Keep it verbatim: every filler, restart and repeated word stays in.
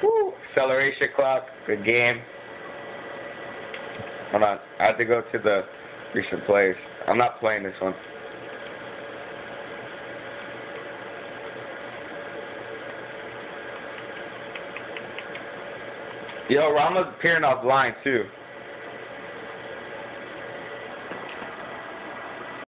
Woo. Acceleration clock. Good game. Hold on. I have to go to the recent plays. I'm not playing this one. Yo, Rama's appearing offline too.